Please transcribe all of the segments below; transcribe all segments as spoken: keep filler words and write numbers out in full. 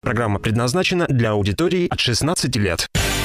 Программа предназначена для аудитории от шестнадцати лет.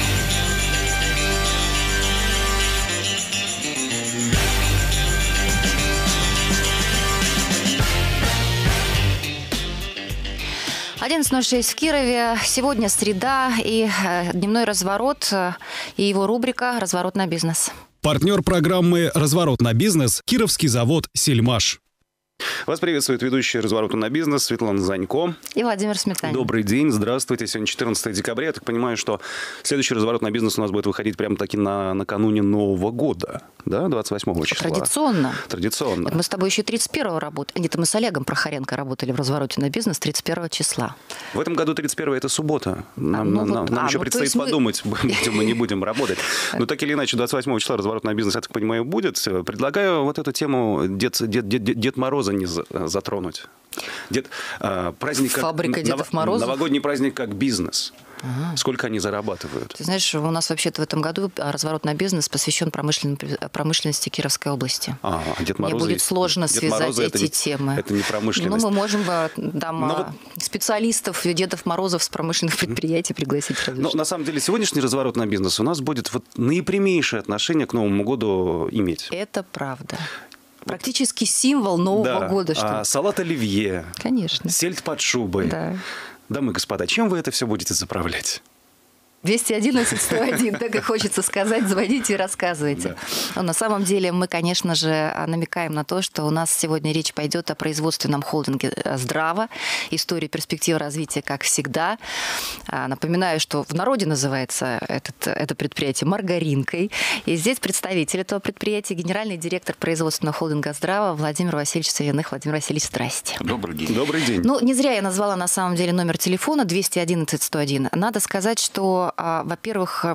одиннадцать ноль шесть в Кирове. Сегодня среда и дневной разворот и его рубрика «Разворот на бизнес». Партнер программы «Разворот на бизнес» – Кировский завод «Сельмаш». Вас приветствует ведущий «Разворота на бизнес» Светлана Занько. И Владимир Сметанин. Добрый день, здравствуйте. Сегодня четырнадцатое декабря. Я так понимаю, что следующий «Разворот на бизнес» у нас будет выходить прямо-таки на, накануне Нового года, да, двадцать восьмого числа. Традиционно. Традиционно. Мы с тобой еще тридцать первого работали. Нет, мы с Олегом Прохоренко работали в «Развороте на бизнес» тридцать первого числа. В этом году тридцать первое это суббота. Нам, а, ну, нам, вот, нам а, еще ну, предстоит подумать, мы... будем мы не будем работать. Но так или иначе, двадцать восьмого числа «Разворот на бизнес», я так понимаю, будет. Предлагаю вот эту тему Дед, Дед, Дед, Дед Мороза не затронуть. Дед, э, праздник Фабрика как, Дедов Морозов? Новогодний праздник как бизнес. Ага. Сколько они зарабатывают? Ты знаешь, у нас вообще-то в этом году «Разворот на бизнес» посвящен промышлен... промышленности Кировской области. А, Дед Морозы... Мне будет сложно Дед связать Морозы эти это не, темы. Это не промышленность. Ну, мы можем там вот... специалистов, Дедов Морозов с промышленных предприятий пригласить. Но на самом деле сегодняшний «Разворот на бизнес» у нас будет вот наипрямейшее отношение к Новому году иметь. Это правда. Практически символ Нового да. года. Что... А, салат оливье. Конечно. Сельдь под шубой. Да. Дамы и господа, чем вы это все будете заправлять? двести одиннадцать сто один, так и хочется сказать, звоните и рассказывайте. Да. Но на самом деле мы, конечно же, намекаем на то, что у нас сегодня речь пойдет о производственном холдинге «Здраво», истории перспектив развития, как всегда. Напоминаю, что в народе называется этот, это предприятие «Маргаринкой». И здесь представитель этого предприятия, генеральный директор производственного холдинга «Здраво» Владимир Васильевич Савиных. Владимир Васильевич, здрасте. Добрый день. Добрый день. Ну, не зря я назвала на самом деле номер телефона двести одиннадцать сто один. Надо сказать, что во-первых,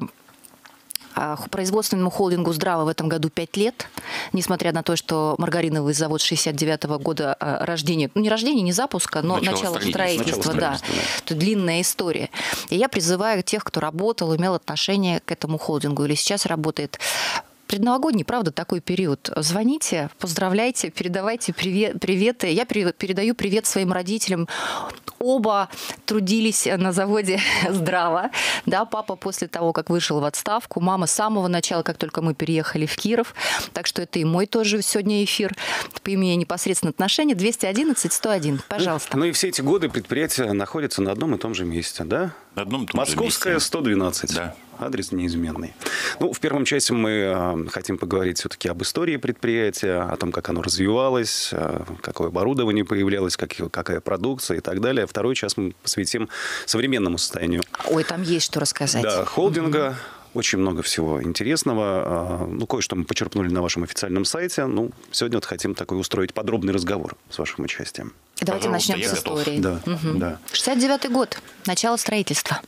производственному холдингу «Здраво» в этом году пять лет, несмотря на то, что маргариновый завод шестьдесят девятого года рождения, ну не рождения, не запуска, но начало, начало строительства, начало да, это длинная история. И я призываю тех, кто работал, имел отношение к этому холдингу или сейчас работает, предновогодний, правда, такой период. Звоните, поздравляйте, передавайте привет, приветы. Я передаю привет своим родителям. Оба трудились на заводе «Здраво». Да, папа после того, как вышел в отставку, мама с самого начала, как только мы переехали в Киров. Так что это и мой тоже сегодня эфир. Имея непосредственно отношение, двести одиннадцать сто один. Пожалуйста. Ну и все эти годы предприятие находится на одном и том же месте, да? На одном и том Московская, же месте. сто двенадцать. Да. Адрес неизменный. Ну, в первом часе мы э, хотим поговорить все-таки об истории предприятия, о том, как оно развивалось, э, какое оборудование появлялось, как, какая продукция и так далее. Второй час мы посвятим современному состоянию. Ой, там есть что рассказать. Да, холдинга. Mm-hmm. Очень много всего интересного. Ну, кое-что мы почерпнули на вашем официальном сайте. Ну, сегодня вот хотим такой устроить подробный разговор с вашим участием. Давайте Пожалуйста, начнем с истории. Да, угу. да. шестьдесят девятый год. Начало строительства.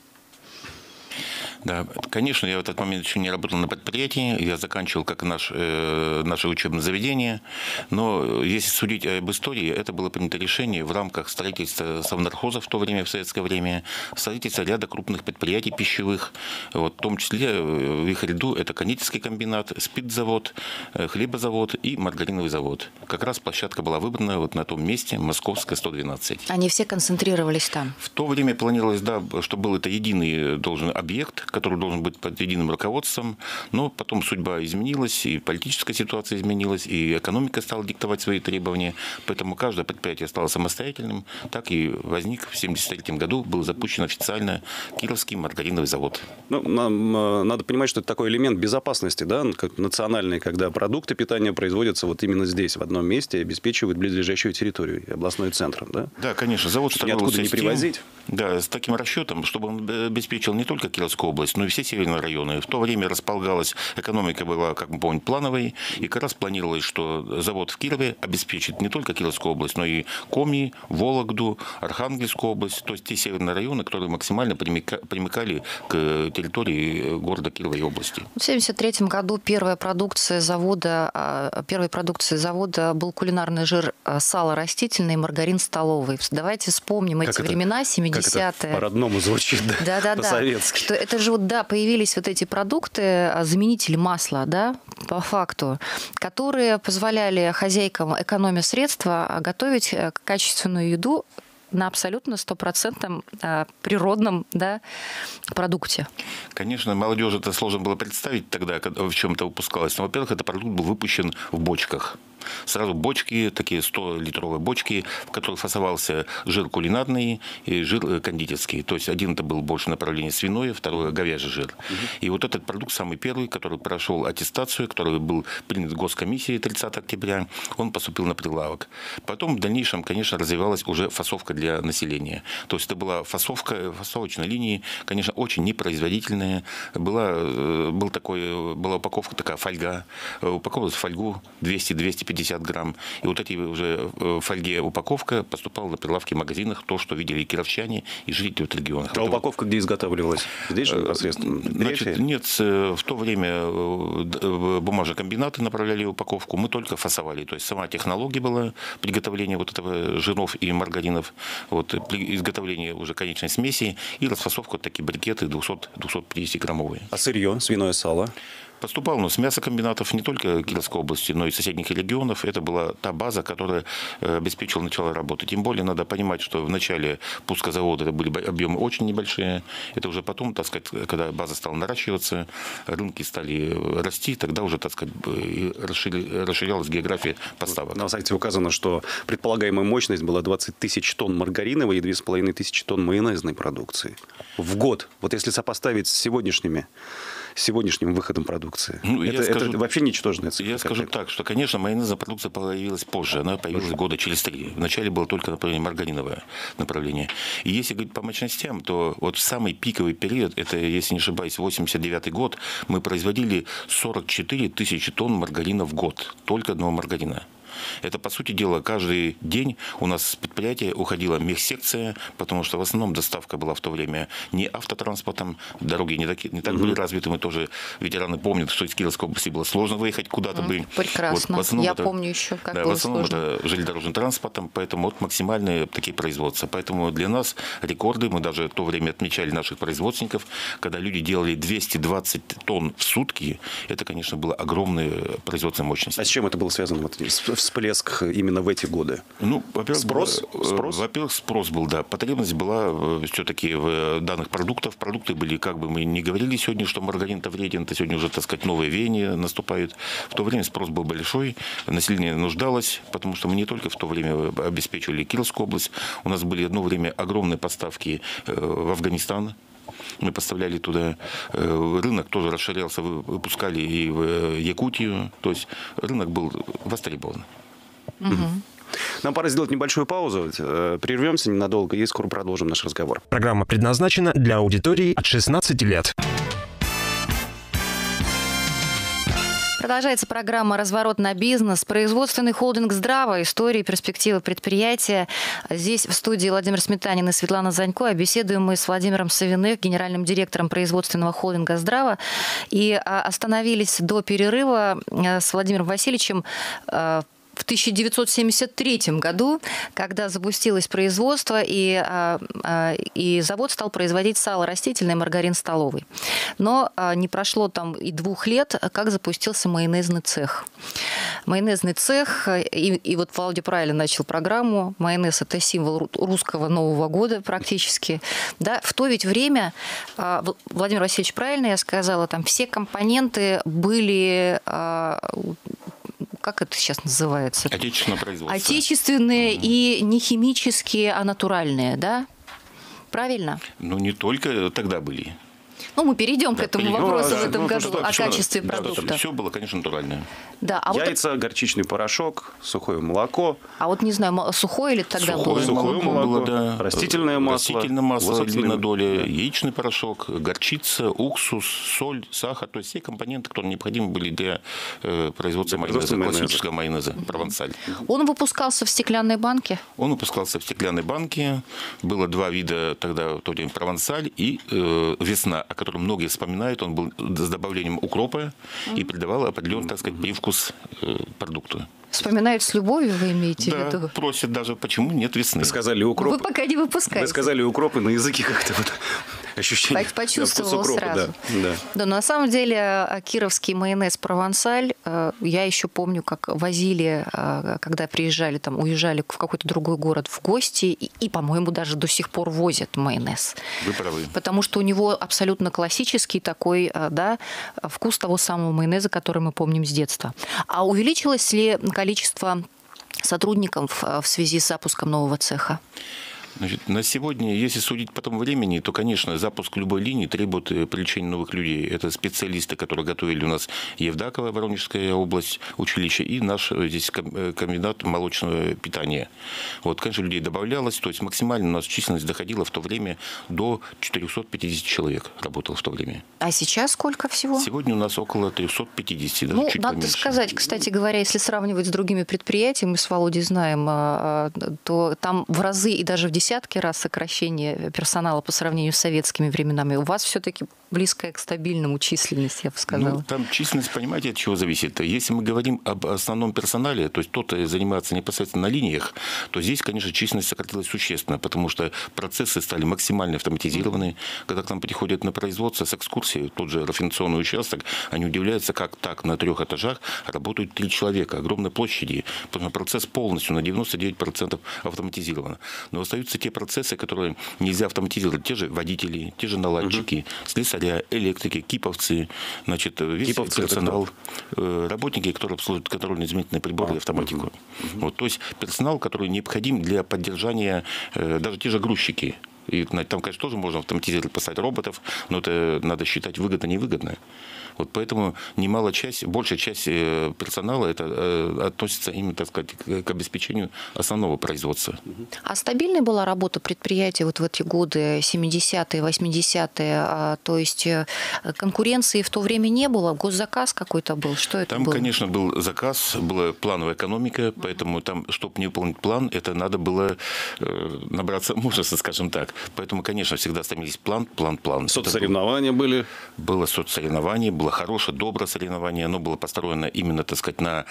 Да, конечно, я в этот момент еще не работал на предприятии, я заканчивал как наш, э, наше учебное заведение, но если судить об истории, это было принято решение в рамках строительства совнархоза в то время, в советское время, строительства ряда крупных предприятий пищевых, вот, в том числе в их ряду это кондитерский комбинат, спиртзавод, хлебозавод и маргариновый завод. Как раз площадка была выбрана вот на том месте, Московская, сто двенадцать. Они все концентрировались там? В то время планировалось, да, что был это единый должен объект, который должен быть под единым руководством, но потом судьба изменилась, и политическая ситуация изменилась, и экономика стала диктовать свои требования, поэтому каждое предприятие стало самостоятельным, так и возник в семьдесят третьем году, был запущен официально Кировский маргариновый завод. Ну, нам, надо понимать, что это такой элемент безопасности, да, как национальный, когда продукты питания производятся вот именно здесь, в одном месте, и обеспечивают близлежащую территорию, и областной центр, да? Да, конечно, завод строился ниоткуда не привозить. Да, с таким расчетом, чтобы он обеспечил не только Кировскую область, но и все северные районы. В то время располагалась, экономика была, как мы помним, плановой, и как раз планировалось, что завод в Кирове обеспечит не только Кировскую область, но и Коми, Вологду, Архангельскую область, то есть те северные районы, которые максимально примыкали к территории города Кирова и области. В семьдесят третьем году первая продукция завода, первой продукцией завода был кулинарный жир сало растительное и маргарин столовый. Давайте вспомним как эти это, времена, семидесятые. Как это по-родному звучит, да? Да, да, по-советски. Что это же вот, да, появились вот эти продукты, заменители масла, да, по факту, которые позволяли хозяйкам, экономя средства, готовить качественную еду на абсолютно стопроцентном природном, да, продукте. Конечно, молодежи это сложно было представить тогда, когда в чем-то выпускалось. Но, во-первых, этот продукт был выпущен в бочках. Сразу бочки, такие сто-литровые бочки, в которых фасовался жир кулинарный и жир кондитерский. То есть один это был больше направление свиное, второе говяжий жир. Угу. И вот этот продукт самый первый, который прошел аттестацию, который был принят госкомиссией тридцатого октября, он поступил на прилавок. Потом в дальнейшем, конечно, развивалась уже фасовка для населения. То есть это была фасовка, фасовочной линии, конечно, очень непроизводительная. Была, был такой, была упаковка такая, фольга. Упаковывалась в фольгу двести-двести пятьдесят грамм. И вот эти уже в фольге упаковка поступала на прилавки в магазинах, то, что видели и кировчане, и жители вот регионов. А упаковка где изготавливалась? Здесь же непосредственно? Значит, нет, в то время бумажнокомбинаты направляли упаковку, мы только фасовали. То есть сама технология была приготовления вот этого жиров и маргаринов, вот, изготовление уже конечной смеси и расфасовка вот такие брикеты двухсот-двухсот пятидесяти граммовые. А сырье, свиное сало? Поступал у нас с мясокомбинатов не только Кировской области, но и соседних регионов. Это была та база, которая обеспечила начало работы. Тем более надо понимать, что в начале пуска завода это были объемы очень небольшие. Это уже потом, так сказать, когда база стала наращиваться, рынки стали расти, тогда уже, так сказать, расширялась география поставок. На сайте указано, что предполагаемая мощность была двадцать тысяч тонн маргариновой и две с половиной тысячи тонн майонезной продукции в год. Вот если сопоставить с сегодняшними сегодняшним выходом продукции. Ну, это, скажу, это вообще ничтожная цифра. Я скажу так, что, конечно, майонезная продукция появилась позже. Она появилась позже. года через три. Вначале было только направление маргариновое направление. И если говорить по мощностям, то вот в самый пиковый период, это, если не ошибаюсь, восемьдесят девятый год, мы производили сорок четыре тысячи тонн маргарина в год. Только одного маргарина. Это, по сути дела, каждый день у нас с предприятия уходила мехсекция, потому что в основном доставка была в то время не автотранспортом, дороги не так, не так были развиты. Мы тоже, ветераны помнят, что из Кировской области было сложно выехать куда-то. Mm, прекрасно. Вот, Я это, помню еще, как да, было в основном сложно. это железнодорожным транспортом, поэтому вот максимальные такие производства. Поэтому для нас рекорды, мы даже в то время отмечали наших производственников, когда люди делали двести двадцать тонн в сутки, это, конечно, была огромная производственная мощность. А с чем это было связано? Вот, всплеск именно в эти годы? Ну, во-первых, спрос? спрос? Во-первых, спрос был, да. Потребность была все-таки в данных продуктах. Продукты были, как бы мы не говорили сегодня, что маргарин-то вреден, то сегодня уже, так сказать, новые веяния наступают. В то время спрос был большой, население нуждалось, потому что мы не только в то время обеспечивали Кировскую область, у нас были одно время огромные поставки в Афганистан. Мы поставляли туда, рынок тоже расширялся, выпускали и в Якутию, то есть рынок был востребован. Угу. Нам пора сделать небольшую паузу, прервемся ненадолго и скоро продолжим наш разговор. Программа предназначена для аудитории от шестнадцати лет. Продолжается программа «Разворот на бизнес». Производственный холдинг «Здрава. Истории и перспективы предприятия». Здесь в студии Владимир Сметанин и Светлана Занько. А беседуем мы с Владимиром Савиных, генеральным директором производственного холдинга «Здрава». И остановились до перерыва с Владимиром Васильевичем в тысяча девятьсот семьдесят третьем году, когда запустилось производство, и, и завод стал производить сало растительное и маргарин столовый. Но не прошло там и двух лет, как запустился майонезный цех. Майонезный цех, и, и вот Володя правильно начал программу, майонез – это символ русского Нового года практически. Да? В то ведь время, Владимир Васильевич, правильно я сказала, там все компоненты были... Как это сейчас называется? Отечественное производство. Отечественные mm-hmm. и не химические, а натуральные, да? Правильно? Ну, не только тогда были. Ну, мы перейдем да, к этому перейдем, вопросу в этом ну, году, что, о что, качестве да, продукта. Все было, конечно, натуральное. Да, а Яйца, вот... горчичный порошок, сухое молоко. А вот не знаю, сухое или тогда сухое, было? Сухое молоко, было, да. Растительное масло. Растительное масло, львиная доля, да. Яичный порошок, горчица, уксус, соль, сахар. То есть все компоненты, которые необходимы были для э, производства для майонеза, майонеза, классического майонеза, mm-hmm. провансаль. Он выпускался в стеклянной банке? Он выпускался в стеклянной банке. Было два вида тогда, в то время провансаль и э, весна, о котором многие вспоминают. Он был с добавлением укропа mm-hmm. и придавал определенный, так сказать, привкус э, продукту. Вспоминают с любовью, вы имеете да, в виду? Просят даже, почему нет весны. Вы сказали укроп. Вы пока не выпускаете. Вы сказали укроп, и на языке как-то вот ощущение. Почувствовал да, сразу. Да, да. Да, но на самом деле кировский майонез «Провансаль», я еще помню, как возили, когда приезжали, там, уезжали в какой-то другой город в гости, и, и, по-моему, даже до сих пор возят майонез. Вы правы. Потому что у него абсолютно классический такой, да, вкус того самого майонеза, который мы помним с детства. А увеличилось ли количество сотрудников в связи с запуском нового цеха? Значит, на сегодня, если судить по тому времени, то, конечно, запуск любой линии требует привлечения новых людей. Это специалисты, которые готовили у нас Евдаково, Воронежская область, училище, и наш здесь комбинат молочного питания. Вот, конечно, людей добавлялось, то есть максимально у нас численность доходила в то время до четырёхсот пятидесяти человек работало в то время. А сейчас сколько всего? Сегодня у нас около трёхсот пятидесяти, даже ну, чуть надо поменьше. сказать, кстати говоря, если сравнивать с другими предприятиями, мы с Володей знаем, то там в разы и даже в десятки раз сокращение персонала по сравнению с советскими временами. У вас все-таки близкая к стабильному численность, я бы сказала. Ну, там численность, понимаете, от чего зависит? Если мы говорим об основном персонале, то есть кто-то занимается непосредственно на линиях, то здесь, конечно, численность сократилась существенно, потому что процессы стали максимально автоматизированы. Когда к нам приходят на производство с экскурсией, тот же рафинационный участок, они удивляются, как так на трех этажах работают три человека, огромной площади. Потому что процесс полностью на девяносто девять процентов автоматизирован. Но остаются те процессы, которые нельзя автоматизировать. Те же водители, те же наладчики, угу. слесаря, электрики, киповцы, значит, весь киповцы персонал, работники, которые обслуживают контрольно-измерительные приборы а, и автоматику. Угу. Вот, то есть персонал, который необходим для поддержания, даже те же грузчики. И там, конечно, тоже можно автоматизировать, поставить роботов, но это надо считать выгодно-невыгодно. Вот поэтому немалая часть, большая часть персонала это относится именно, так сказать, к обеспечению основного производства. А стабильной была работа предприятия вот в эти годы, семидесятые, восьмидесятые? То есть конкуренции в то время не было? Госзаказ какой-то был? Что это там, было? Там, конечно, был заказ, была плановая экономика, поэтому там, чтобы не выполнить план, это надо было набраться мужества, скажем так. Поэтому, конечно, всегда стремились план, план, план. Соцсоревнования были? Было соцсоревнование, было хорошее, доброе соревнование. Оно было построено именно, так сказать, на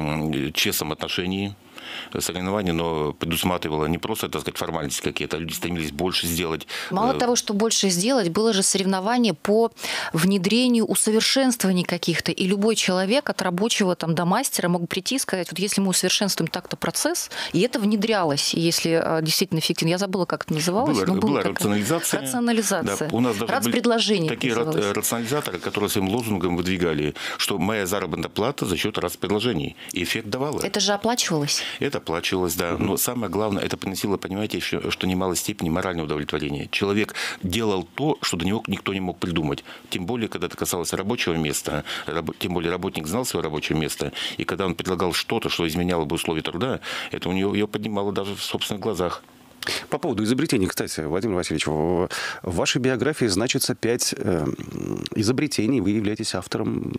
э, честном отношении. Соревнование, но предусматривало не просто, так сказать, формальности какие-то, люди стремились больше сделать. Мало того, что больше сделать, было же соревнование по внедрению усовершенствований каких-то, и любой человек от рабочего там, до мастера мог прийти и сказать, вот если мы усовершенствуем так-то процесс, и это внедрялось, если действительно эффективно. Я забыла, как это называлось. Была, но была такая... рационализация. Рационализация. Да, у нас даже Рацпредложение такие называлось. Рационализаторы, которые своим лозунгом выдвигали, что моя заработная плата за счет рацпредложений. И эффект давала. Это же оплачивалось? Это оплачивалось, да. Но самое главное, это приносило, понимаете, еще, что немалой степени моральное удовлетворение. Человек делал то, что до него никто не мог придумать. Тем более, когда это касалось рабочего места, тем более работник знал свое рабочее место, и когда он предлагал что-то, что изменяло бы условия труда, это у него ее поднимало даже в собственных глазах. По поводу изобретений, кстати, Владимир Васильевич, в вашей биографии значится пять э, изобретений. Вы являетесь автором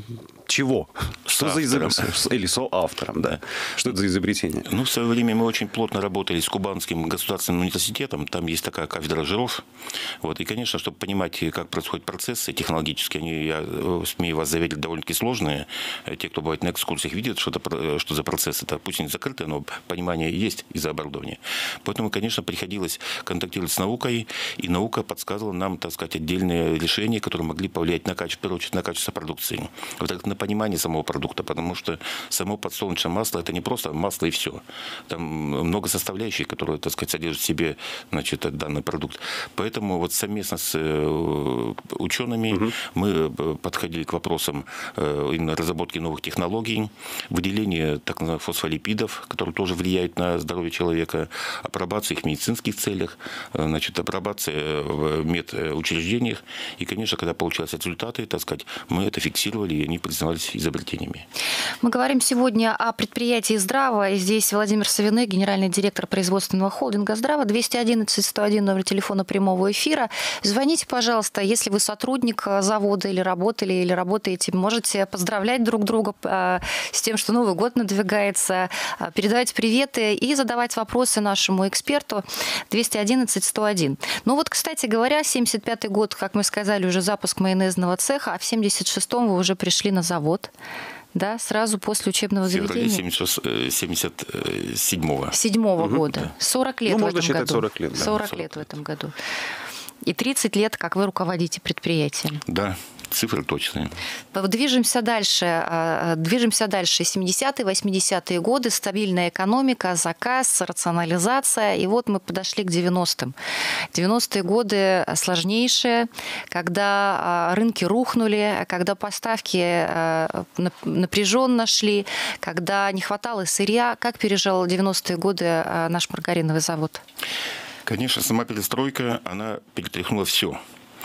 чего? Что за изобретение? Или соавтором, да. Что это за изобретение? Ну, в свое время мы очень плотно работали с Кубанским государственным университетом. Там есть такая кафедра жиров. Вот. И, конечно, чтобы понимать, как происходят процессы технологические, они, я смею вас заверить, довольно-таки сложные. Те, кто бывает на экскурсиях, видят, что, это, что за процесс. Это пусть не закрытое, но понимание есть из-за оборудования. Поэтому, конечно, приходилось контактировать с наукой, и наука подсказывала нам, так сказать, отдельные решения, которые могли повлиять на качество, в первую очередь, на качество продукции. Вот это на понимание самого продукта, потому что само подсолнечное масло – это не просто масло и все. Там много составляющих, которые, так сказать, содержат в себе, значит, данный продукт. Поэтому вот совместно с учеными угу. мы подходили к вопросам именно разработки новых технологий, выделения так называемых фосфолипидов, которые тоже влияют на здоровье человека, апробация их в медицинских целях, значит, апробация в медучреждениях. И, конечно, когда получались результаты, так сказать, мы это фиксировали, и они признавались изобретениями. Мы говорим сегодня о предприятии «Здрава». И здесь Владимир Савиных, генеральный директор производственного холдинга «Здрава». двести одиннадцать сто один, номер телефона прямого эфира. Звоните, пожалуйста, если вы сотрудник завода или работали, или работаете, можете поздравлять друг друга с тем, что Новый год надвигается, передавать приветы и задавать вопросы нашему эксперту. двести одиннадцать сто один. Ну вот, кстати говоря, семьдесят пятый год, как мы сказали, уже запуск майонезного цеха, а в семьдесят шестом вы уже пришли на завод. Да, сразу после учебного заведения. семьдесят седьмого. Седьмого угу. года. сорок лет ну, в можно этом считать году. сорок лет. Да. сорок лет в этом году. И тридцать лет, как вы руководите предприятием. Да. Цифры точные. Движемся дальше. Движемся дальше. семидесятые, восьмидесятые годы, стабильная экономика, заказ, рационализация. И вот мы подошли к девяностым. девяностые годы сложнейшие, когда рынки рухнули, когда поставки напряженно шли, когда не хватало сырья. Как пережил девяностые годы наш маргариновый завод? Конечно, сама перестройка, она перетряхнула все.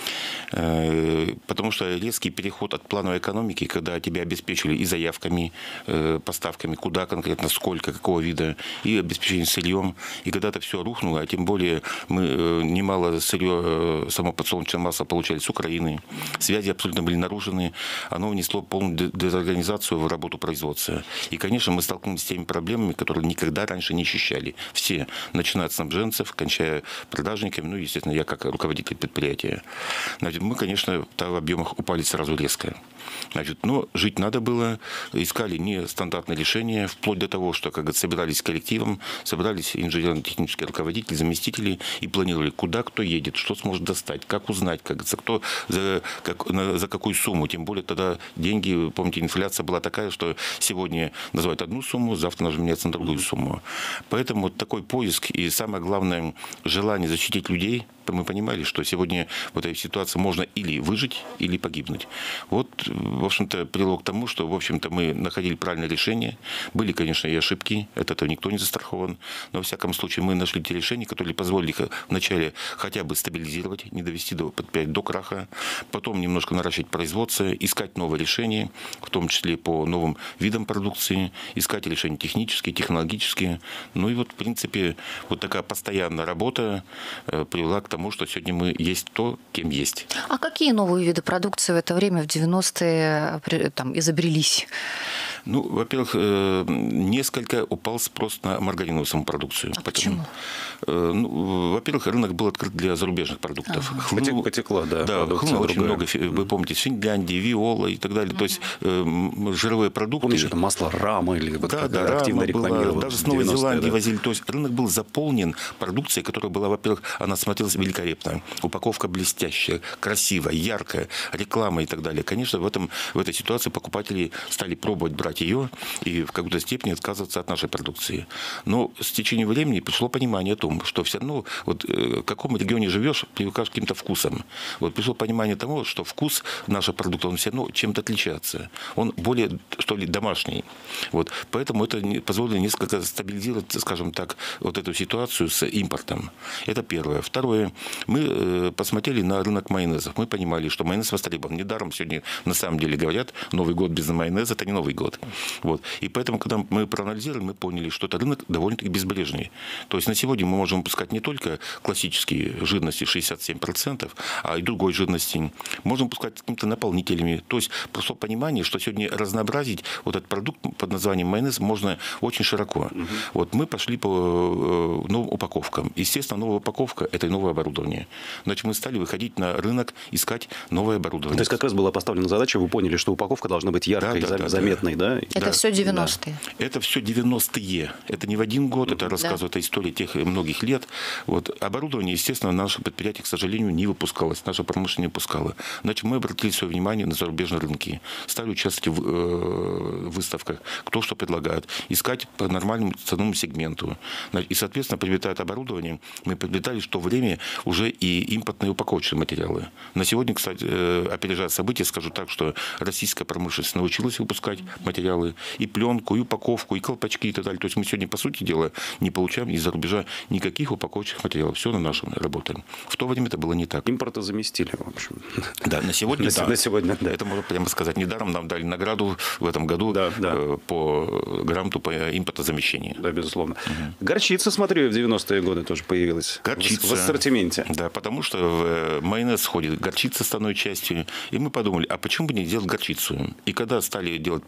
Потому что резкий переход от плановой экономики, когда тебя обеспечили и заявками, поставками, куда конкретно, сколько, какого вида, и обеспечением сырьем, и когда это все рухнуло, а тем более мы немало сырье, само подсолнечное масло получали с Украины, связи абсолютно были нарушены, оно внесло полную дезорганизацию в работу производства. И, конечно, мы столкнулись с теми проблемами, которые никогда раньше не ощущали. Все, начиная от снабженцев, кончая продажниками, ну, естественно, я как руководитель предприятия. Значит, мы, конечно, в объемах упали сразу резко. Значит, но жить надо было, искали нестандартные решения, вплоть до того, что, как говорится, собирались коллективом, собрались инженерно-технические руководители, заместители и планировали, куда кто едет, что сможет достать, как узнать, как говорится, кто за, как, на, за какую сумму. Тем более тогда деньги, помните, инфляция была такая, что сегодня называют одну сумму, завтра нужно меняться на другую сумму. Поэтому вот такой поиск и, самое главное, желание защитить людей, мы понимали, что сегодня в этой ситуации можно или выжить, или погибнуть. Вот, в общем-то, привело к тому, что, в общем-то, мы находили правильное решение. Были, конечно, и ошибки, от этого никто не застрахован. Но, во всяком случае, мы нашли те решения, которые позволили вначале хотя бы стабилизировать, не довести до, до краха, потом немножко наращивать производство, искать новые решения, в том числе по новым видам продукции, искать решения технические, технологические. Ну и вот, в принципе, вот такая постоянная работа привела к тому, что сегодня мы есть то, кем есть. А какие новые виды продукции в это время, в девяностые, там, изобрелись? Ну, во-первых, несколько упал спрос на маргариновую саму продукцию. А Поэтому, почему? Ну, во-первых, рынок был открыт для зарубежных продуктов. Ага. Хлынул, Потекло, да. Да, хлынуло очень много, вы помните, Финляндии, Виола и так далее. Mm-hmm. То есть э, жировые продукты. Помнишь, это масло Рама или вот да, как да, активно рекламировалось. Даже с Новой Зеландии да. возили. То есть рынок был заполнен продукцией, которая была, во-первых, она смотрелась великолепно. Упаковка блестящая, красивая, яркая, реклама и так далее. Конечно, в, этом, в этой ситуации покупатели стали пробовать брать ее и в какой-то степени отказываться от нашей продукции. Но с течением времени пришло понимание о том, что все равно, вот, э, в каком регионе живешь, привыкаешь к каким-то вкусам. Вот пришло понимание того, что вкус нашего продукта, он все равно чем-то отличается. Он более, что ли, домашний. Вот. Поэтому это позволило несколько стабилизировать, скажем так, вот эту ситуацию с импортом. Это первое. Второе. Мы э, посмотрели на рынок майонезов. Мы понимали, что майонез востребован. Недаром сегодня на самом деле говорят, Новый год без майонеза – это не Новый год. Вот. И поэтому, когда мы проанализировали, мы поняли, что это рынок довольно-таки безбрежный. То есть на сегодня мы можем выпускать не только классические жирности шестьдесят семь процентов, а и другой жирности. Можем выпускать какими-то наполнителями. То есть просто понимание, что сегодня разнообразить вот этот продукт под названием майонез можно очень широко. Угу. Вот мы пошли по новым упаковкам. Естественно, новая упаковка – это новое оборудование. Значит, мы стали выходить на рынок, искать новое оборудование. То есть как раз была поставлена задача, вы поняли, что упаковка должна быть яркой, да, да, заметной, да? Это да. все девяностые? Да. Это все девяностые. Это не в один год, это рассказывает да. история тех многих лет. Вот. Оборудование, естественно, наше предприятие, к сожалению, не выпускалось. Наша промышленность не выпускала. Значит, мы обратили свое внимание на зарубежные рынки. Стали участвовать в э, выставках, кто что предлагает. Искать по нормальному ценовому сегменту. И, соответственно, приобретая оборудование, мы приобретали в то время уже и импортные упаковочные материалы. На сегодня, кстати, опережая события, скажу так, что российская промышленность научилась выпускать материалы, и пленку, и упаковку, и колпачки, и так далее. То есть мы сегодня, по сути дела, не получаем из-за рубежа никаких упаковочных материалов. Все на нашем работаем. В то время это было не так. Импорта заместили, в общем. Да, на сегодня, да. На сегодня, да. Это можно прямо сказать. Недаром нам дали награду в этом году да, да. по гранту по импортозамещению. Да, безусловно. Угу. Горчица, смотрю, в девяностые годы тоже появилась. Горчица. В ассортименте. Да, потому что в майонез входит горчица основной частью. И мы подумали, а почему бы не делать горчицу? И когда стали делать пробную варку,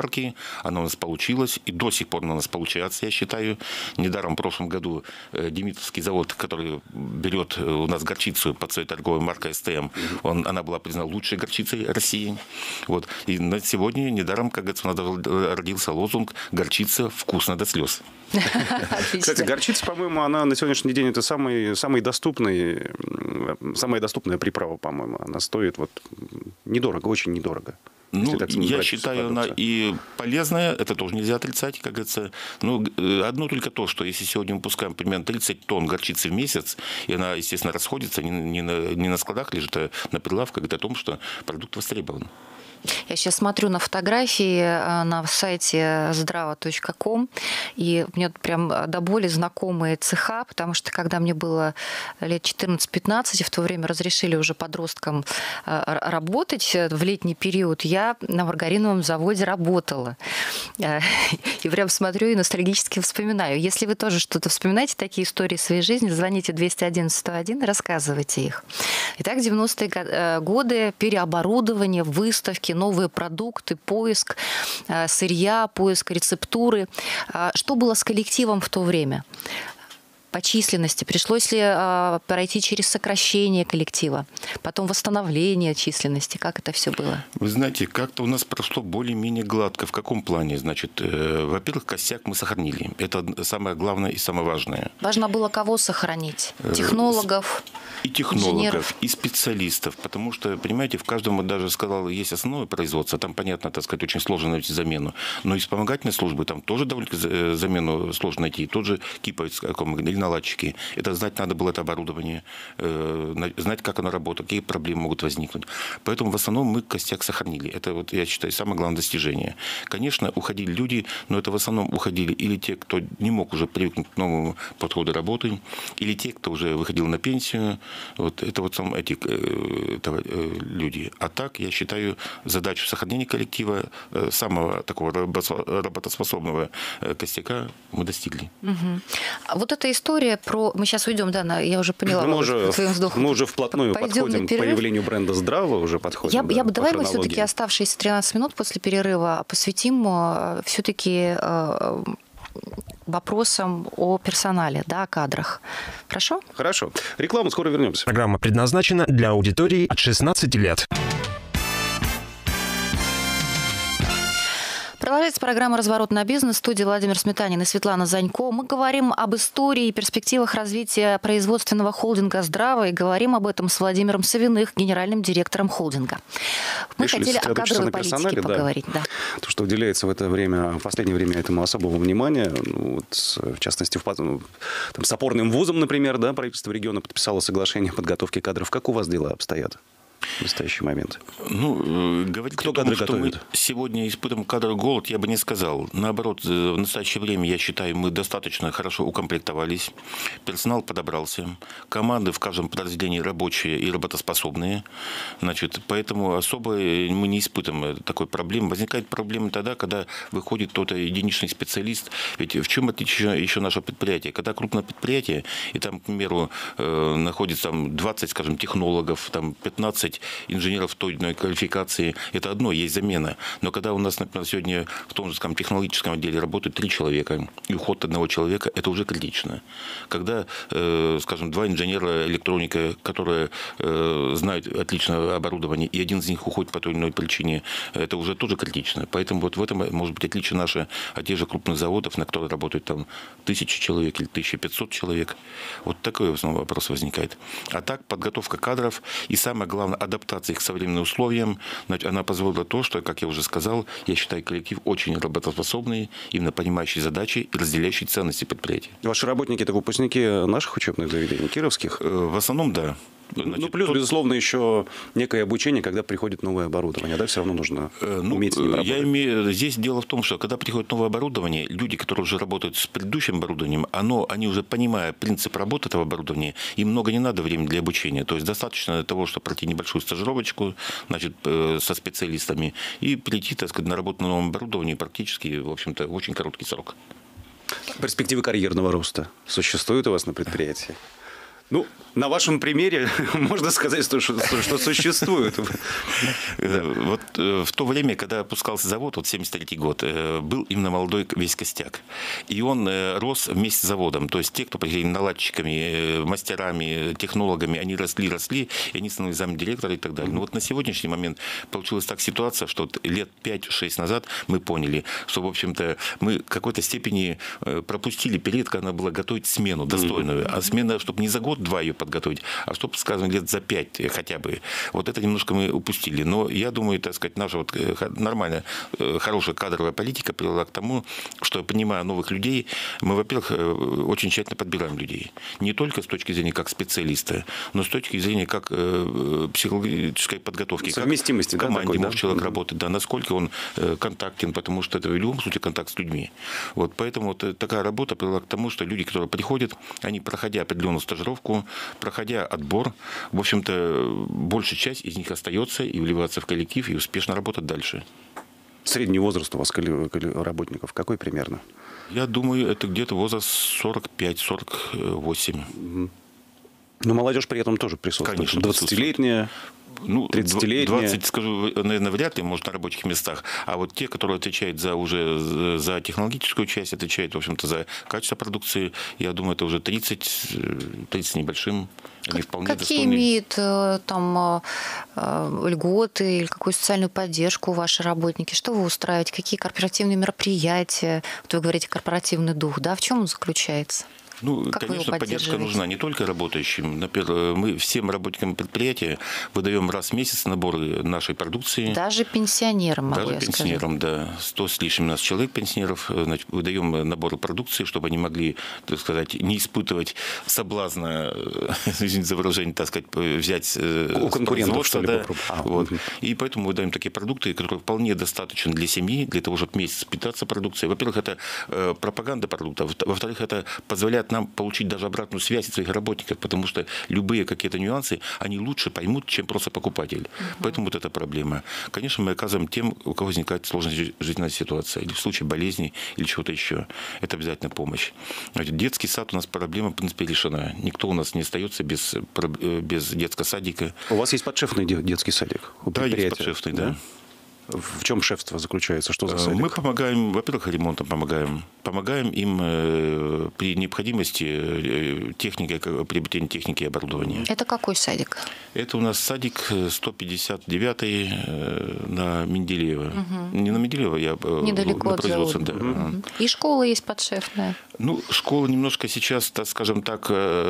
марки. Она у нас получилась, и до сих пор она у нас получается, я считаю. Недаром в прошлом году Димитровский завод, который берет у нас горчицу под своей торговой маркой эс тэ эм, он, она была признана лучшей горчицей России. Вот. И на сегодня недаром, как говорится, у нас даже родился лозунг «Горчица вкусно до слез». Кстати, горчица, по-моему, она на сегодняшний день это самый, самый доступный, самая доступная приправа, по-моему. Она стоит вот недорого, очень недорого. Ну, я считаю, она и полезная, это тоже нельзя отрицать, как говорится. Ну, одно только то, что если сегодня мы пускаем примерно тридцать тонн горчицы в месяц, и она, естественно, расходится, не, не, на, не на складах лежит, а на прилавках, это о том, что продукт востребован. Я сейчас смотрю на фотографии на сайте здрава точка ком, и мне прям до боли знакомые цеха, потому что когда мне было лет четырнадцать-пятнадцать, и в то время разрешили уже подросткам работать в летний период, я на маргариновом заводе работала. И прям смотрю и ностальгически вспоминаю. Если вы тоже что-то вспоминаете, такие истории своей жизни, звоните двести один сто один и рассказывайте их. Итак, девяностые годы, переоборудование, выставки, новые продукты, поиск сырья, поиск рецептуры. Что было с коллективом в то время? По численности? Пришлось ли э, пройти через сокращение коллектива, потом восстановление численности? Как это все было? Вы знаете, как-то у нас прошло более-менее гладко. В каком плане? Значит, э, во-первых, костяк мы сохранили. Это самое главное и самое важное. Важно было кого сохранить? Технологов? И технологов, инженеров, и специалистов. Потому что, понимаете, в каждом, даже сказал, есть основное производство. Там, понятно, так сказать, очень сложно найти замену. Но и вспомогательные службы, там тоже довольно замену сложно найти. Тот же киповец, или наладчики. Это знать надо было, это оборудование, э, знать, как оно работает, какие проблемы могут возникнуть. Поэтому в основном мы костяк сохранили. Это, вот, я считаю, самое главное достижение. Конечно, уходили люди, но это в основном уходили или те, кто не мог уже привыкнуть к новому подходу работы, или те, кто уже выходил на пенсию. Вот, это вот сам эти э, э, люди. А так, я считаю, задачу сохранения коллектива, э, самого такого работоспособного э, костяка мы достигли. Угу. Вот эта история про... Мы сейчас уйдем, да, на... я уже поняла. Мы уже, мы уже вплотную Пойдем подходим к появлению бренда «Здрава», уже подходим. Я, да, я бы, давай мы все-таки оставшиеся тринадцать минут после перерыва посвятим все-таки э, вопросам о персонале, да, о кадрах. Хорошо? Хорошо. Реклама, скоро вернемся. Программа предназначена для аудитории от шестнадцати лет. Продолжается программа «Разворот на бизнес». В студии Владимир Сметанин и Светлана Занько. Мы говорим об истории и перспективах развития производственного холдинга «Здрава» и говорим об этом с Владимиром Савиных, генеральным директором холдинга. Мы Решили хотели о кадровой политике поговорить. Да. Да. То, что уделяется в это время, в последнее время этому особого внимания, ну, вот, в частности, в, там, с опорным вузом, например, да, правительство региона подписало соглашение о подготовке кадров. Как у вас дела обстоят в настоящий момент? Ну, говорить Кто о том, кадры что готовит? мы сегодня испытываем кадровый голод, я бы не сказал. Наоборот, в настоящее время, я считаю, мы достаточно хорошо укомплектовались. Персонал подобрался. Команды в каждом подразделении рабочие и работоспособные. Значит, поэтому особо мы не испытываем такой проблемы. Возникает проблема тогда, когда выходит кто-то единичный специалист. Ведь в чем отличие еще наше предприятие? Когда крупное предприятие, и там, к примеру, находится там двадцать, скажем, технологов, там пятнадцать инженеров той или иной квалификации, это одно, есть замена. Но когда у нас, например, сегодня в том же, скажем, технологическом отделе работают три человека, и уход одного человека, это уже критично. Когда, э, скажем, два инженера электроника, которые э, знают отлично оборудование, и один из них уходит по той или иной причине, это уже тоже критично. Поэтому вот в этом может быть отличие наше от тех же крупных заводов, на которых работают там тысячи человек или тысяча пятьсот человек. Вот такой в основном вопрос возникает. А так, подготовка кадров и самое главное, адаптация к современным условиям, она позволила то, что, как я уже сказал, я считаю, коллектив очень работоспособный, именно понимающий задачи и разделяющий ценности предприятия. Ваши работники – это выпускники наших учебных заведений, кировских? В основном, да. Значит, ну, плюс, тот... безусловно, еще некое обучение, когда приходит новое оборудование, да, все равно нужно ну, уметь с ним работать. Я имею... Здесь дело в том, что когда приходит новое оборудование, люди, которые уже работают с предыдущим оборудованием, оно, они уже понимая принцип работы этого оборудования, им много не надо времени для обучения. То есть достаточно того, чтобы пройти небольшую стажировочку, значит, со специалистами и прийти, так сказать, на работу на новом оборудовании практически, в общем-то, в очень короткий срок. Перспективы карьерного роста существуют у вас на предприятии? Ну, на вашем примере можно сказать, что, что, что существует. Вот в то время, когда опускался завод, вот семьдесят третий год, был именно молодой весь костяк. И он рос вместе с заводом. То есть те, кто приходили наладчиками, мастерами, технологами, они росли, росли, и они становились замдиректора и так далее. Но вот на сегодняшний момент получилась так ситуация, что лет пять-шесть назад мы поняли, что, в общем-то, мы в какой-то степени пропустили период, когда надо было готовить смену достойную. А смена, чтобы не за год-два ее подготовить, а чтобы, скажем, лет за пять хотя бы. Вот это немножко мы упустили. Но я думаю, так сказать, наша вот нормальная, хорошая кадровая политика привела к тому, что, понимая новых людей, мы, во-первых, очень тщательно подбираем людей. Не только с точки зрения как специалиста, но с точки зрения как психологической подготовки. Совместимости. Как в команде да, может да? человек работать, да, насколько он контактен, потому что это в любом случае контакт с людьми. Вот, поэтому вот такая работа привела к тому, что люди, которые приходят, они, проходя определенную стажировку, проходя отбор, в общем-то, большая часть из них остается и вливается в коллектив и успешно работать дальше. Средний возраст у вас работников какой примерно? Я думаю, это где-то возраст сорок пять - сорок восемь. Но молодежь при этом тоже присутствует. Конечно, двадцатилетняя. Ну, тридцатилетние. двадцать, скажу, наверное, вряд ли, может, на рабочих местах. А вот те, которые отвечают за уже за технологическую часть, отвечают, в общем-то, за качество продукции, я думаю, это уже тридцать, тридцать с небольшим. Они вполне Какие достойны. имеют там льготы или какую социальную поддержку ваши работники? Что вы устраиваете? Какие корпоративные мероприятия? Вот вы говорите, корпоративный дух, да? В чем он заключается? Ну, как конечно, поддержка нужна не только работающим. Например, мы всем работникам предприятия выдаем раз в месяц наборы нашей продукции. Даже пенсионерам, могу Даже я пенсионерам, сказать. да. Сто с лишним у нас человек пенсионеров. Значит, выдаем наборы продукции, чтобы они могли, так сказать, не испытывать соблазна, извините за выражение, так сказать, взять у конкурентов, что ли, да. а, Вот. угу. И поэтому мы даем такие продукты, которые вполне достаточны для семьи, для того, чтобы месяц питаться продукцией. Во-первых, это э, пропаганда продуктов. Во-вторых, это позволяет нам получить даже обратную связь от своих работников, потому что любые какие-то нюансы, они лучше поймут, чем просто покупатель. Uh-huh. Поэтому вот эта проблема. Конечно, мы оказываем тем, у кого возникает сложная жизненная ситуация, или в случае болезни, или чего-то еще. Это обязательно помощь. Значит, детский сад у нас проблема, в принципе, решена. Никто у нас не остается без, без детского садика. У вас есть подшефный детский садик? Да, есть подшефный, да. да. В чем шефство заключается? Что за садик? Мы помогаем, во-первых, ремонтом помогаем. Помогаем им э, при необходимости э, техники, приобретения техники и оборудования. Это какой садик? Это у нас садик сто пятьдесят девятый э, на Менделеева. Угу. Не на Менделеева, я недалеко на от производстве. завода. Да. Угу. И школа есть подшефная? Ну, школа немножко сейчас, так скажем так,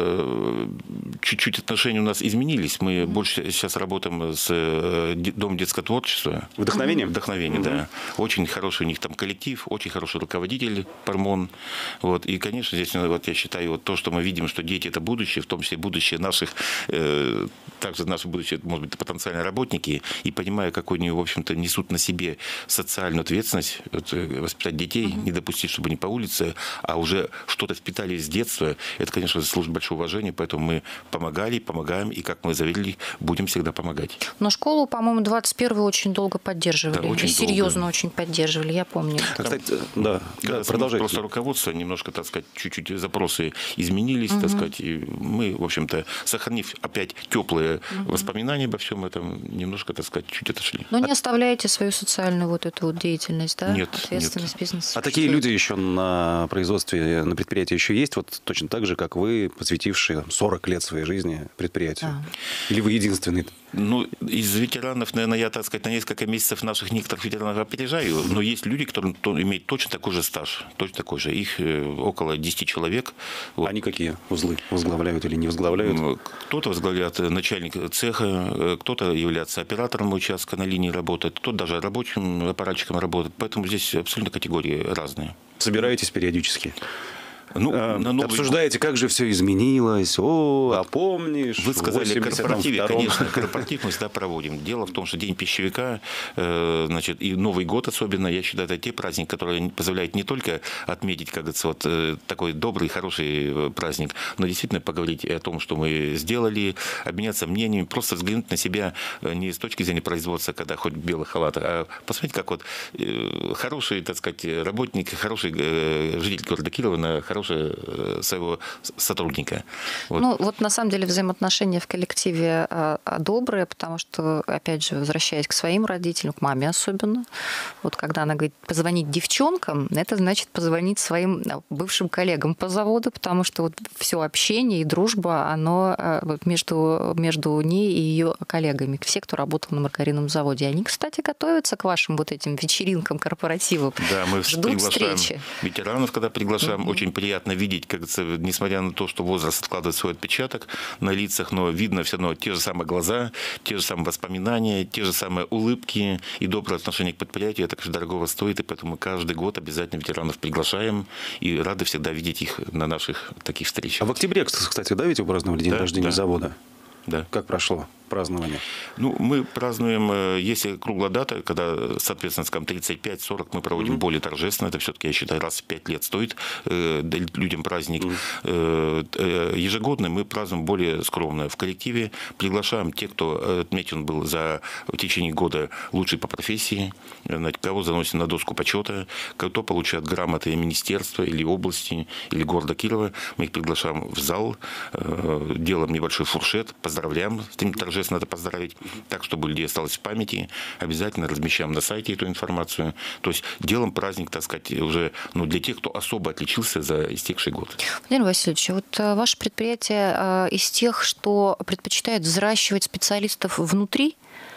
э, чуть-чуть отношения у нас изменились. Мы угу. больше сейчас работаем с э, Домом детского творчества. Вдохновение? Вдохновение, угу. да. Очень хороший у них там коллектив, очень хороший руководитель Пармон. Вот. И, конечно, здесь, вот, я считаю, вот то, что мы видим, что дети – это будущее, в том числе будущее наших, э, также наши будущие, может быть, потенциальные работники, и понимая, какую они, в общем-то, несут на себе социальную ответственность, вот, воспитать детей, угу. не допустить, чтобы они по улице, а уже что-то впитали с детства, это, конечно, заслуживает большого уважения, поэтому мы помогали, помогаем, и, как мы заверили, будем всегда помогать. Но школу, по-моему, двадцать первую очень долго поддерживали. Да, очень и серьезно долго. Очень поддерживали, я помню. А, кстати, да, да, продолжайте. Просто руководство, немножко, так сказать, чуть-чуть запросы изменились, угу. так сказать, и мы, в общем-то, сохранив опять теплые угу. воспоминания обо всем этом, немножко, так сказать, чуть отошли. Но не оставляете свою социальную вот эту вот деятельность, да? Нет, ответственность нет. бизнеса. А такие люди еще на производстве, на предприятии еще есть, вот точно так же, как вы, посвятившие сорок лет своей жизни предприятию? А. Или вы единственный? Ну, из ветеранов, наверное, я, так сказать, на несколько месяцев наших некоторых ветеранов опережаю, но есть люди, которые имеют точно такой же стаж, точно такой же. Их около десяти человек. Вот. Они какие узлы возглавляют или не возглавляют? Кто-то возглавляет начальник цеха, кто-то является оператором участка, на линии работает, кто-то даже рабочим аппаратчиком работает. Поэтому здесь абсолютно категории разные. Собираетесь периодически? Ну, а, на новый... Обсуждаете, как же все изменилось. О, а помнишь? Вы сказали, корпоратив, конечно, корпоратив мы всегда проводим. Дело в том, что День пищевика, э, значит, и Новый год особенно, я считаю, это те праздники, которые позволяют не только отметить, как говорится, вот э, такой добрый, хороший праздник, но действительно поговорить о том, что мы сделали, обменяться мнениями, просто взглянуть на себя не с точки зрения производства, когда хоть в белых халатах, а посмотреть, как вот э, хороший, так сказать, работник, хороший э, житель города Кирова на хороший хорошего своего сотрудника. Вот. Ну, вот на самом деле взаимоотношения в коллективе добрые, потому что, опять же, возвращаясь к своим родителям, к маме особенно, вот когда она говорит позвонить девчонкам, это значит позвонить своим бывшим коллегам по заводу, потому что вот все общение и дружба, оно вот между, между ней и ее коллегами, все, кто работал на маргариновом заводе. Они, кстати, готовятся к вашим вот этим вечеринкам, корпоративам. Да, мы ждут приглашаем встречи. Ветеранов, когда приглашаем, mm-hmm. очень приятно видеть, как несмотря на то, что возраст откладывает свой отпечаток на лицах, но видно все равно те же самые глаза, те же самые воспоминания, те же самые улыбки и доброе отношение к предприятию. Это, конечно, дорогого стоит, и поэтому каждый год обязательно ветеранов приглашаем и рады всегда видеть их на наших таких встречах. А в октябре, кстати, да, ведь вы праздновали день да, рождения да. завода? Да. Как прошло празднование? Ну, мы празднуем, если круглая дата, когда, соответственно, скажем, тридцать пять сорок, мы проводим mm-hmm. более торжественно. Это все-таки, я считаю, раз в пять лет стоит э, людям праздник. Mm-hmm. Э, ежегодно мы празднуем более скромно. В коллективе приглашаем тех, кто отмечен был за в течение года лучший по профессии, кого заносим на доску почета, кто получает грамоты министерства или области, или города Кирова. Мы их приглашаем в зал, э, делаем небольшой фуршет, поздравляем, стремим торжественно это поздравить, так, чтобы у людей осталось в памяти. Обязательно размещаем на сайте эту информацию. То есть делаем праздник, так сказать, уже ну, для тех, кто особо отличился за истекший год. Владимир Васильевич, вот ваше предприятие из тех, что предпочитает взращивать специалистов внутри,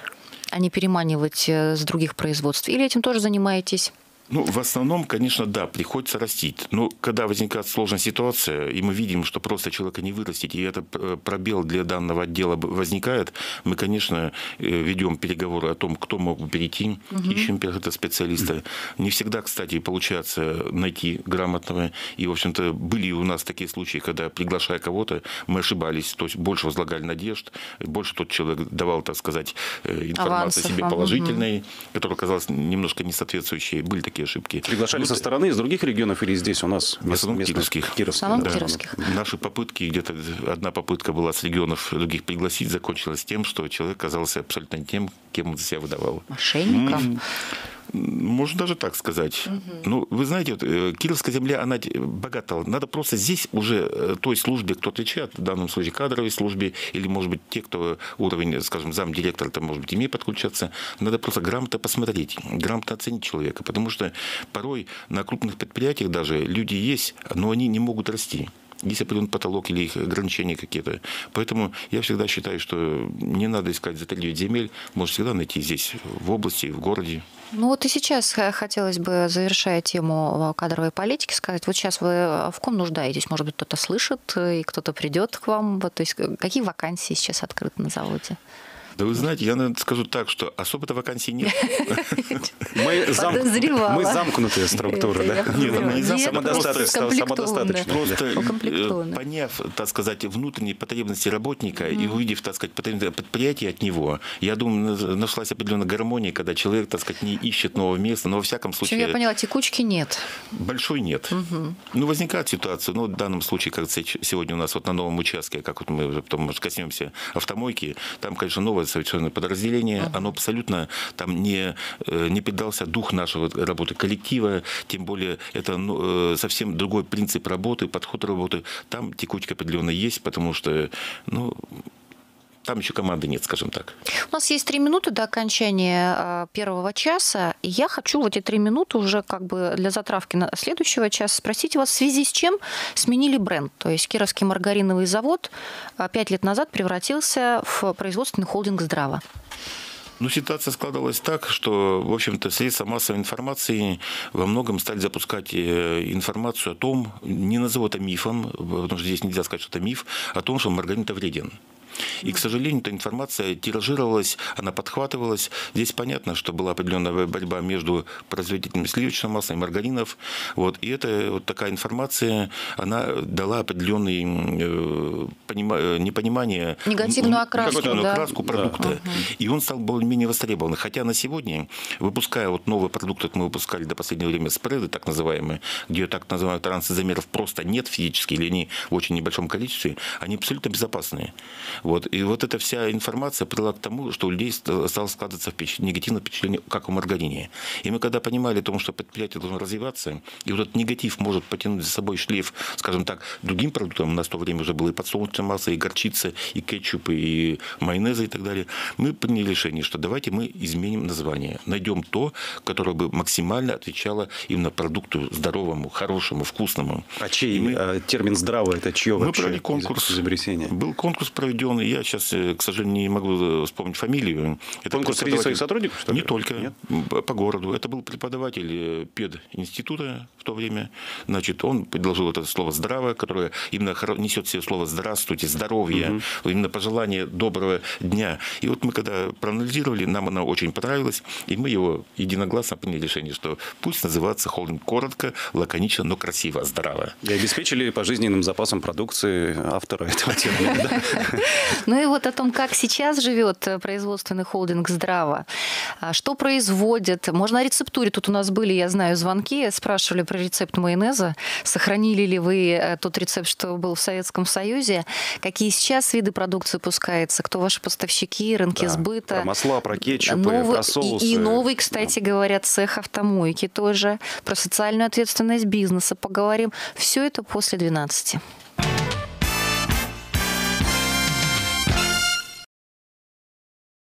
а не переманивать с других производств, или этим тоже занимаетесь? Ну, в основном, конечно, да, приходится растить. Но когда возникает сложная ситуация, и мы видим, что просто человека не вырастить, и это пробел для данного отдела возникает, мы, конечно, ведем переговоры о том, кто мог бы перейти, угу. ищем этого специалиста. Не всегда, кстати, получается найти грамотного. И, в общем-то, были у нас такие случаи, когда, приглашая кого-то, мы ошибались, то есть больше возлагали надежд, больше тот человек давал, так сказать, информацию о себе положительной, угу. которая оказалась немножко не соответствующей. Были такие ошибки. Приглашали ну, со стороны из других регионов или здесь у нас? В основном кировских. Кировских. Да. Кировских. Наши попытки, где-то одна попытка была с регионов других пригласить, закончилась тем, что человек оказался абсолютно не тем, кем он себя выдавал. Мошенником? Можно даже так сказать. Угу. Ну, вы знаете, вот, Кировская земля, она богата. Надо просто здесь уже той службе, кто отвечает, в данном случае кадровой службе, или, может быть, те, кто уровень, скажем, замдиректора, там, может быть, имеет подключаться, надо просто грамотно посмотреть, грамотно оценить человека. Потому что порой на крупных предприятиях даже люди есть, но они не могут расти. Есть определенный потолок или их ограничения какие-то. Поэтому я всегда считаю, что не надо искать за тридевять земель. Можно всегда найти здесь, в области, в городе. Ну вот и сейчас хотелось бы, завершая тему кадровой политики, сказать, вот сейчас вы в ком нуждаетесь? Может быть, кто-то слышит и кто-то придет к вам? Вот, то есть какие вакансии сейчас открыты на заводе? Да вы знаете, я наверное, скажу так, что особо-то вакансий нет. Мы замкнутая структура, да? Нет, мы не замкнутая, самодостаточная. Просто поняв, так сказать, внутренние потребности работника и увидев, так сказать, предприятие от него, я думаю, нашлась определенная гармония, когда человек, так сказать, не ищет нового места, но во всяком случае... Я поняла, текучки нет. Большой нет. Ну, возникает ситуация, ну, в данном случае, как сегодня у нас вот на новом участке, как вот мы уже потом, может, коснемся автомойки, там, конечно, новое совершенно подразделение, uh-huh. оно абсолютно там не, не передался дух нашего работы коллектива, тем более это ну, совсем другой принцип работы, подход работы. Там текучка определенно есть, потому что, ну, там еще команды нет, скажем так. У нас есть три минуты до окончания первого часа. И я хочу в эти три минуты уже как бы для затравки на следующего часа спросить вас, в связи с чем сменили бренд. То есть Кировский маргариновый завод пять лет назад превратился в производственный холдинг «Здрава». Ну, ситуация складывалась так, что, в общем-то, средства массовой информации во многом стали запускать информацию о том, не назову это мифом, потому что здесь нельзя сказать, что это миф, о том, что маргарин это вреден. И, к сожалению, эта информация тиражировалась, она подхватывалась. Здесь понятно, что была определенная борьба между производителями сливочного масла и маргаринов. Вот. И эта вот такая информация, она дала определенное э, понима, непонимание... Негативную окраску, да? окраску да. продукта. Угу. И он стал более-менее востребован. Хотя на сегодня, выпуская вот новые продукты, мы выпускали до последнего времени спреды, так называемые, где так называемых трансизомеров просто нет физически, или они в очень небольшом количестве, они абсолютно безопасные. Вот. И вот эта вся информация привела к тому, что у людей стало складываться негативное впечатление, как о маргарине. И мы когда понимали о том, что предприятие должно развиваться, и вот этот негатив может потянуть за собой шлейф, скажем так, другим продуктам, у нас в то время уже было и подсолнечное масло, и горчица, и кетчуп, и майонезы и так далее, мы приняли решение, что давайте мы изменим название, найдем то, которое бы максимально отвечало именно продукту здоровому, хорошему, вкусному. А чей мы... термин «здраво» это чье мы вообще провели конкурс, изобретение? Был конкурс проведен, я сейчас, к сожалению, не могу вспомнить фамилию. Это конкурс среди своих сотрудников, что ли? Не только, Нет? по городу. Это был преподаватель пединститута в то время. Значит, он предложил это слово «здраво», которое именно несет в себе слово «здравствуйте», «здоровье», угу. именно пожелание доброго дня. И вот мы когда проанализировали, нам оно очень понравилось, и мы его единогласно приняли решение, что пусть называется холдинг коротко, лаконично, но красиво, здраво. И обеспечили пожизненным запасом продукции автора этого термина. Ну и вот о том, как сейчас живет производственный холдинг «Здраво», что производит. Можно о рецептуре. Тут у нас были, я знаю, звонки, спрашивали про рецепт майонеза. Сохранили ли вы тот рецепт, что был в Советском Союзе? Какие сейчас виды продукции пускаются? Кто ваши поставщики, рынки да, сбыта? Про масла, про кетчупы, новый, про соусы. И, и новый, кстати да. говоря, цех автомойки тоже. Про социальную ответственность бизнеса поговорим. Все это после двенадцати.